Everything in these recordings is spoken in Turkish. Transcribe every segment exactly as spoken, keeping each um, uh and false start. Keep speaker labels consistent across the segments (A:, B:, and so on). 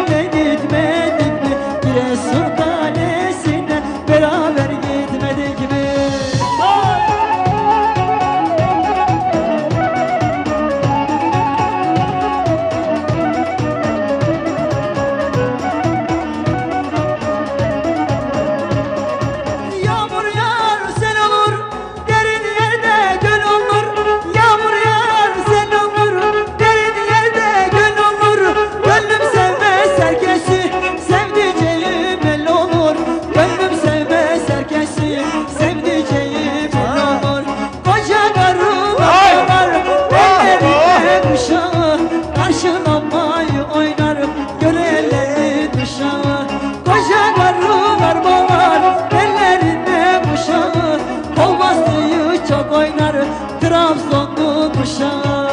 A: de gitmedik mi? Giresun Kalesi'ne beraber gitmedik mi? Yağmur yağar sel olur, derin yerde göl olur. Yağmur yağar sel olur, derin yerde göl olur. Gönlüm sevmez herkesi, sevdiceğim el olur. Gönlüm sevmez herkesi, sevdiceğim el olur. Koca karılar var, ellerinde kuşağı, karşılamayı oynarım, görellerin uşağı. Koca karılar var, ellerinde kuşağı, kol bastığı çok oynar, Trabzonlu kuşağı.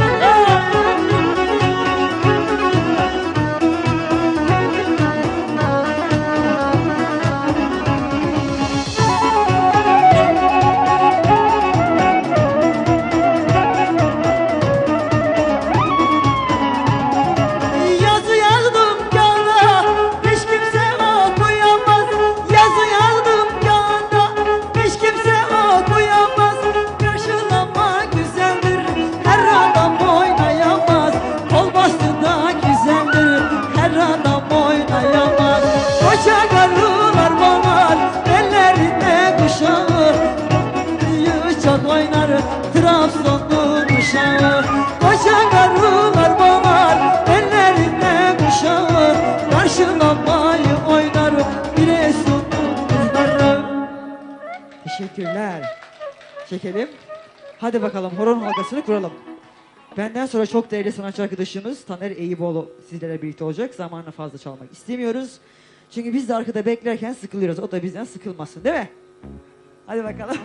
A: Yazı yazdım kağıda, hiç kimse okuyamaz. Yazı yazdım kağıda, hiç kimse okuyamaz. Karşılama güzeldir, her adam oynayamaz. Kol bastı da güzeldir, her adam oynayamaz. Koca karılar var, ellerinde kuşağı, büyü çok oynar, Trabzonlu kuşağı. Koca karılar var, ellerinde kuşağı, karşılamayı oynar, Giresunlu kızları. Teşekkürler. Çekelim. Hadi bakalım horon halkasını kuralım. Benden sonra çok değerli sanatçı arkadaşımız Taner Eyüboğlu sizlerle birlikte olacak. Zamanını fazla çalmak istemiyoruz. Çünkü biz de arkada beklerken sıkılıyoruz. O da bizden sıkılmasın, değil mi? Hadi bakalım.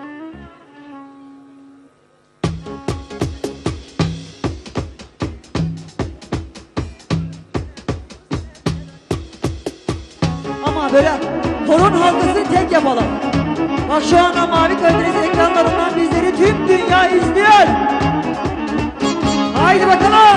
A: Ama böyle horon halkasını tek yapalım. Bak şu anda Mavi Köy'deniz ekranlarından bizleri tüm dünya izliyor. Haydi bakalım.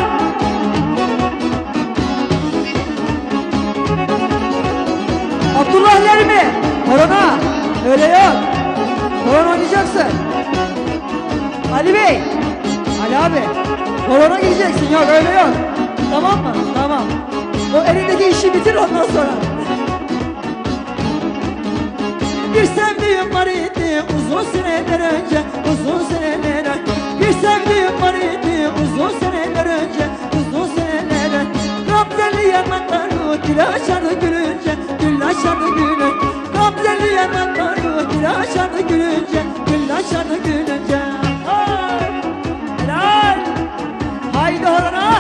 A: Abdullah yer mi? Horona. Öyle yok. Horon oynayacaksın. Ali Bey. Ali abi. Horona gideceksin. Yok öyle yok. Tamam mı? Tamam. O elindeki işi bitir ondan sonra. Bir sevdiğim var idi uzun seneler önce, uzun seneler önce. Bir sevdiğim var idi uzun seneler önce, uzun seneler önce. Gamzeli yanakları gül açardı gülünce, gül açardı gülünce. Gamzeli yanakları gül açardı gülünce, gül açardı gülünce. Ay, helal. Haydi horona.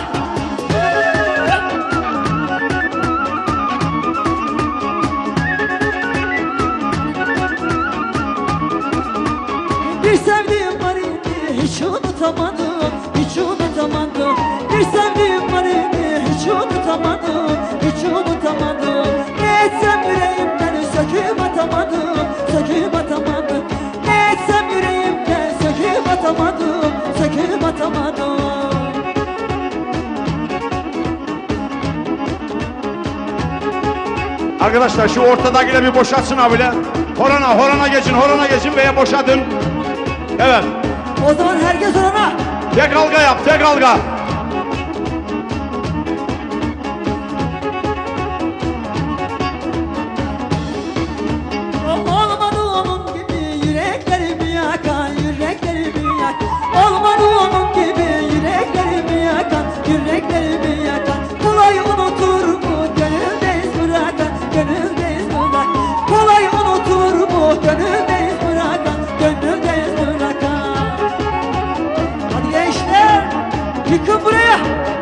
A: Bir sevdiğim var idi hiç unutamadım, hiç unutamadım. Bir sevdiğim var idi hiç unutamadım, hiç unutamadım. Ne etsem yüreğimden söküp atamadım, söküp atamadım. Ne etsem yüreğimden söküp atamadım, söküp atamadım.
B: Arkadaşlar şu ortadakiyle bir boşaltsın abiyle. Horona, horona geçin, horona geçin veya boşaltın. Evet.
A: O zaman herkes horona.
B: Tek halka yap, tek halka.
A: Olmadı onun gibi yüreklerimi yakan, yüreklerimi yakan. Olmadı onun gibi yüreklerimi yakan, yüreklerimi yakan. Kolay unutur mu gönüldeyiz bırakan, gönüldeyiz bırakan. Kolay unutur mu gönüldeyiz bırakan, gönüldeyiz bırakan. Hadi gençler, yıkın buraya.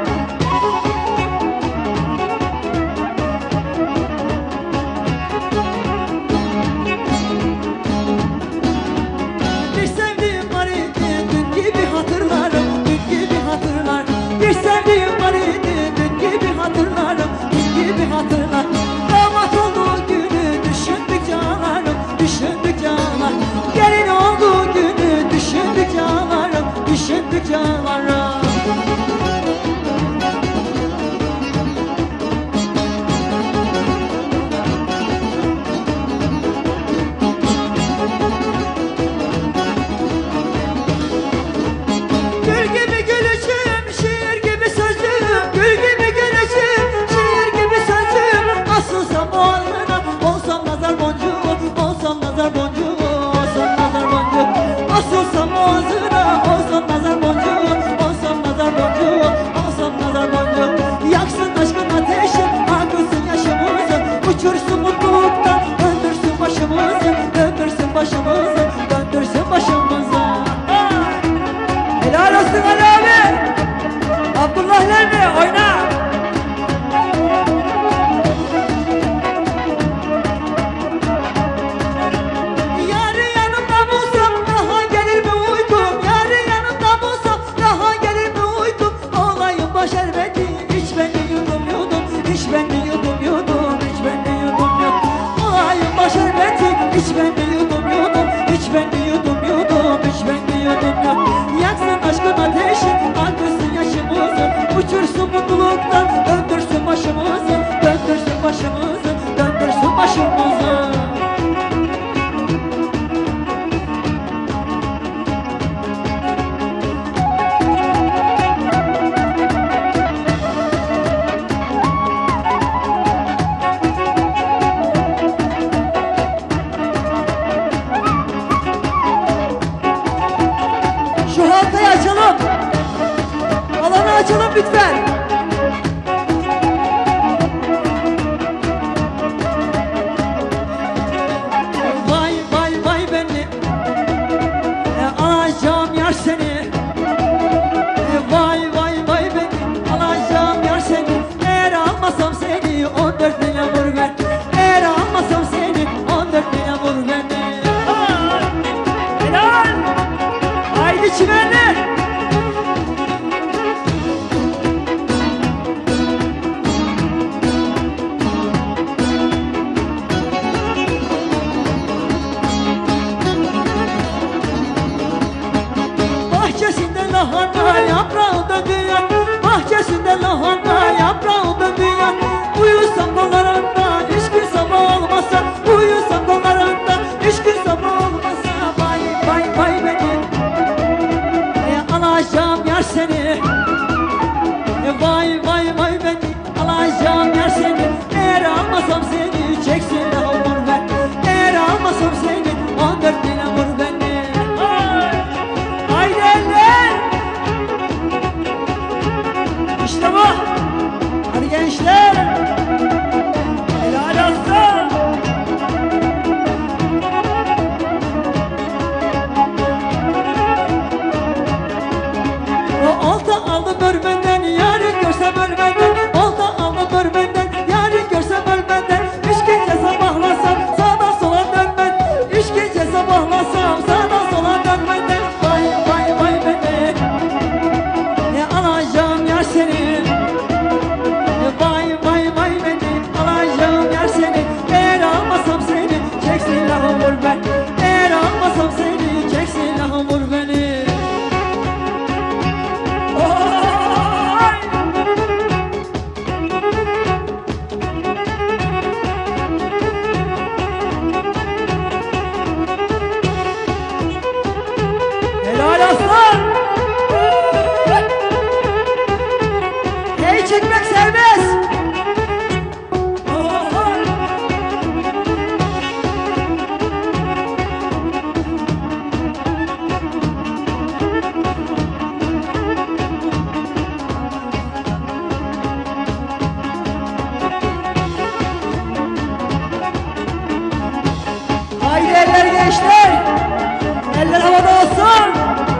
A: Bir sevdiğim var idi dün gibi hatırlarım, dün gibi hatırlar. Bir sevdiğim var idi iç ben de yudum yudum, iç ben de yudum yudum. Olayım baş şerbeti, iç ben de yudum yudum, iç ben de yudum yudum, iç ben de yudum yudum. Yaksın aşkın ateşi, arttırsın yaşımızı, uçursun mutluluktan, döndürsün başımızı, döndürsün başımızı, döndürsün başımızı. Şu halkayı açalım. Alanı açalım lütfen. Vay vay vay beni e, alacağım yar seni. E, vay vay vay beni alacağım yar seni. Eğer almasam seni on dört bine vur ben. Eğer almasam seni on dört bine vur beni. Helal. Haydi çimenli. Bahçesinde lahana yaprağında dünya, bahçesinde lahana yaprağında dünya. Uyusam kollarında üç gün sabah olmasa, uyusam kollarında üç gün sabah olmasa. Vay vay vay benim e, alacağım yar seni. E, vay vay vay benim alacağım yar seni. Eğer almasam seni çeksin de vur ben. Eğer almasam seni on dört bine vur beni. Haydi eller. İşte bu. Hadi gençler. Helal olsun. O olta aldım örmenden, yarın görsem ölmeden. Olta aldım örmenden, yarın görsem ölmeden. Üç gece sabahlasam sağdan sola dönmeden. Üç gece sabahlasam sağdan sola dönmeden. Vay vay vay beni ne alacağım yar seni. E, vay vay vay beni alacağım yar seni. Eğer almasam seni çeksin lahı vur ben. Eğer almasam seni çeksin lahı vur beni. Oy! Helal olsun. Hey çekmek serbest. Oy! Haydi eller gençler. Eller havada olsun.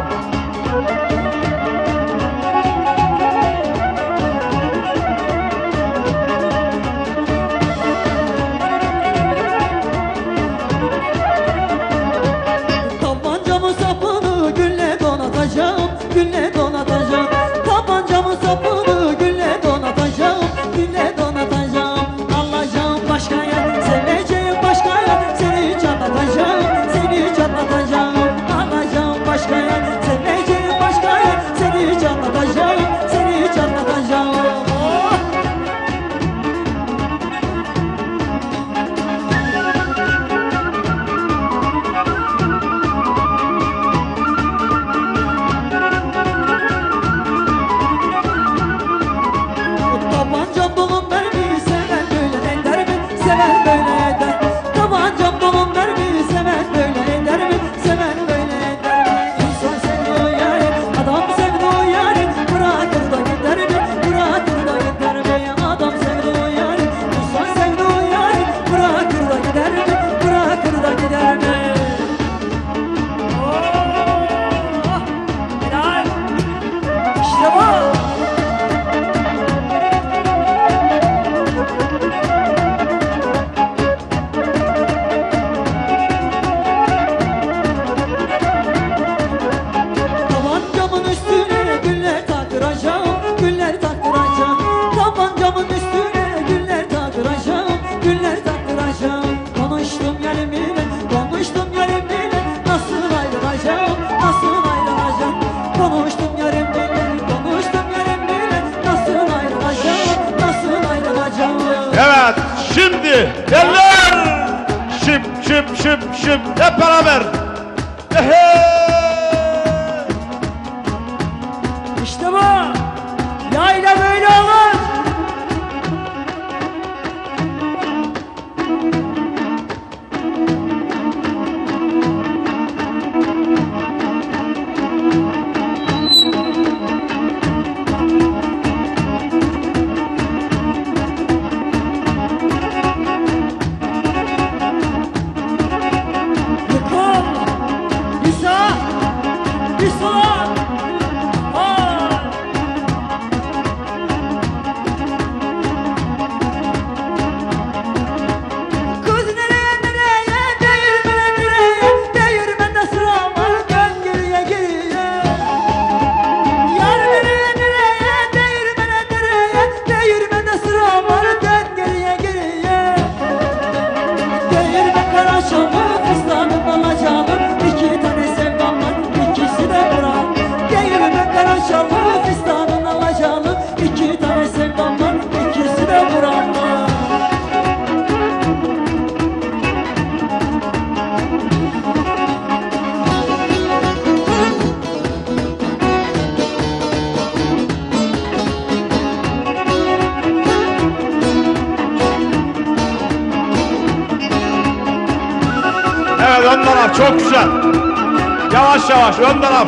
A: Tabancamın sapını gülle donatacağım, gülle donatacağım. Tabancamın sapını gülle donatacağım, gülle donatacağım. Alacağım başka yer, seveceğim başka yer. Seni çatlatacağım, seni
B: geldi. Derler. Şıp şıp şıp şıp hep beraber. Ehe.
A: İşte bu. Yayla böyle olur.
B: Evet, ön taraf çok güzel. Yavaş yavaş ön taraf.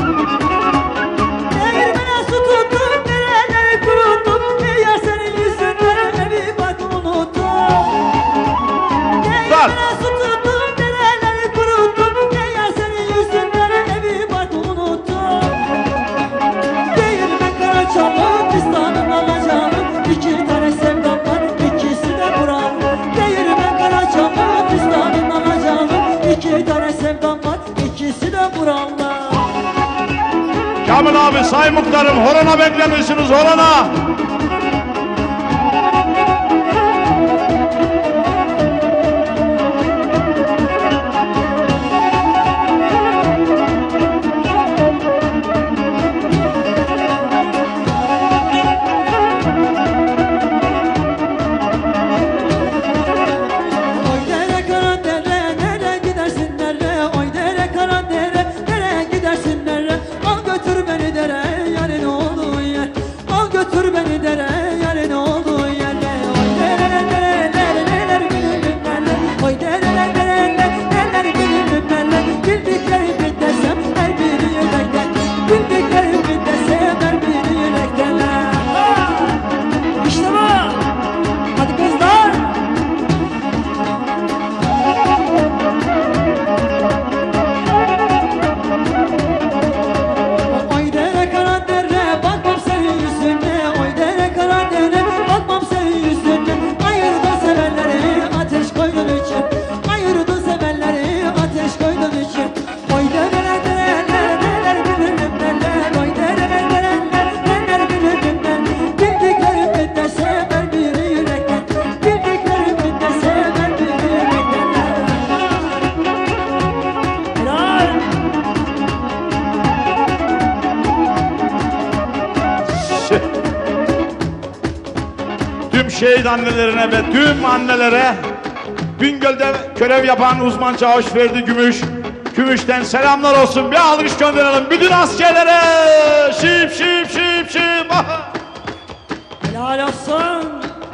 A: Değirmene su tuttum, nereleri kuruttum. Dünya senin yüzünden evi bak unuttum. Değirmene su tuttum, nereleri kuruttum. Dünya senin yüzünden evi bak unuttum. Değirmen Karaçalı, pistanın alacağım. İki tane sevdam var, ikisi de buram. Değirmen Karaçalı, pistanın alacağım. İki tane sevdam var, ikisi de buramda.
B: Kamil abi, say muhtarım, horona beklemişsiniz, horona.
A: Oy dere kara dere, nereye gidersin nereye? Oy dere kara dere, nereye gidersin nereye? Al götür beni dere, yarın olduğu yer. Al götür beni dere, yarın olduğu yerle. Oy dere dere dere neler gülüm neler. Oy dere dere dere neler gülüm neler. Bildiklerimi desem her biri yürekten. Bildiklerimi desem her biri yürekten. İşte bu. Hadi kızlar. Oy dere kara dere, bakmam senin yüzüne. Oy dere kara dere, bakmam senin yüzüne. Ayırdın sevenleri ateş koydun için. Ayırdın sevenleri ateş koydun için. Oy dere dere dere neler gülüm neler. Oy dere dere dere neler gülüm neler. Bildiklerimi de sever biri yürekten. Bildiklerimi de sever biri yürekten. Helal.
B: Tüm şehit annelerine ve tüm annelere, Bingöl'de görev yapan uzman çavuş Ferdi Gümüş, Gümüş'ten selamlar olsun. Bir alkış gönderelim bütün askerlere. Şip şip şip şip.
A: Helal olsun.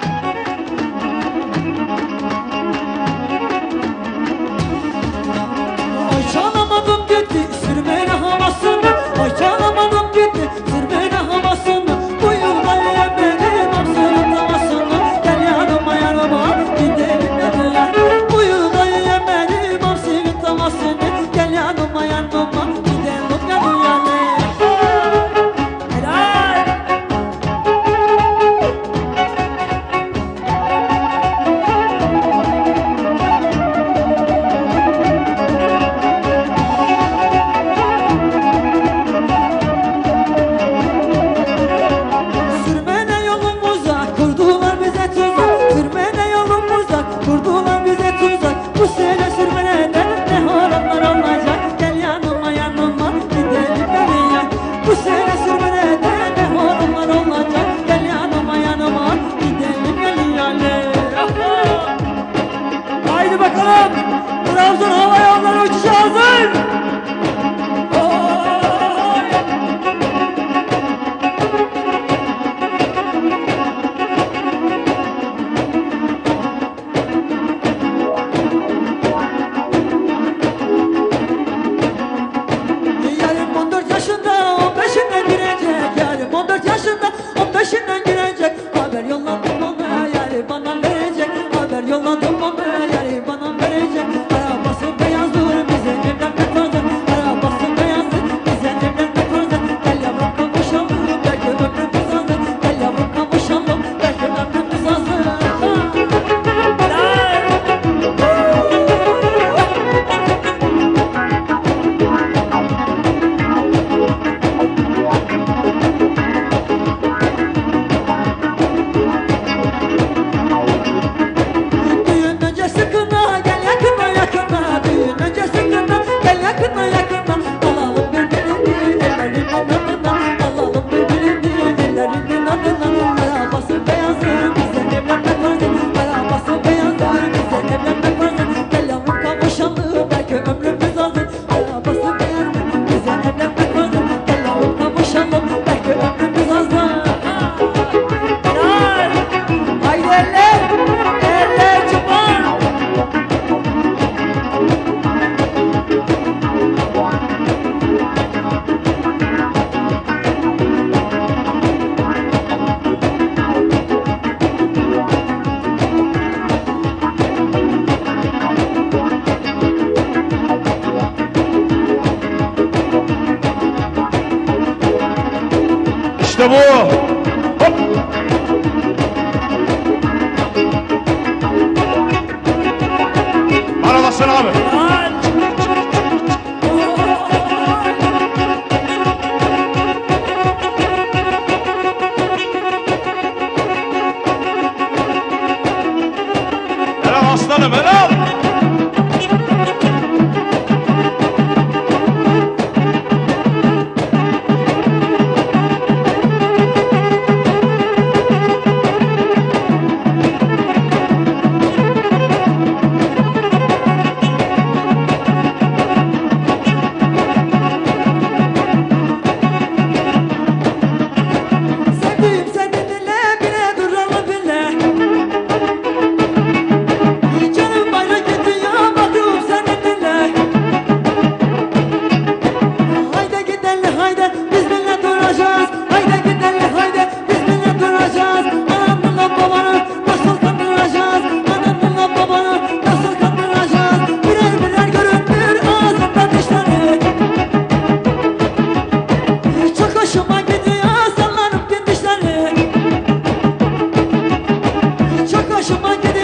A: Ay çalamadım gitti sürmene havasını. Ay çalamadım gitti sürmene havasını. Bu yılda yemedim hamsının havasını. Gel yanıma yanıma gidelim de duyar. Bu yılda yemedim hamsının havasını. Gel yanıma yanıma gidelim de duyar. Helal. Trabzon hava yolları uçuşa hazır. Yarın on dört yaşında on beşinden girecek. Yarın on dört yaşında on beşinden girecek. Haber yolladım ona yarı bana verecek. Haber yolladım ona yarı bana verecek. Arabası beyazdır bize evlenmek lazım. Arabası beyazdır bize evlenmek lazım. Gel yavrum kavuşalım belki ömrümüz azdır. Gel yavrum kavuşalım belki ömrümüz azdır. Düğün önce sıkına gel yakına yakına. Düğün önce sıkına gel yakına yakına. Alalım birbirini ellerinin adına. Alalım birbirini ellerinin adına. Arabası beyazdır bize evlenmek lazım. Arabası beyazdır bize evlenmek lazım. Gel yavrum kavuşalım belki ömrümüz azdır. Arabası beyazdır bize evlenmek lazım. Gel yavrum kavuşalım belki ömrümüz azdır. Helal. Haydi eller, eller çıkar.
B: İşte bu. Hop. Arabasın abi. Helal aslanım helal.
A: Sevdiğim seni dinle bile duralım bile. Canım bayrak gidiyor bakıyorum seni dinle. Haydi gidelim haydi biz millet duracağız. Haydi gidelim haydi biz millet duracağız. Anamla babanı nasıl kandıracağız? Anamla babanı nasıl kandıracağız? Birer birer görünür ağzında dişleri. Çok hoşuma gidiyor sallanıp dişleri. Çok hoşuma gidiyor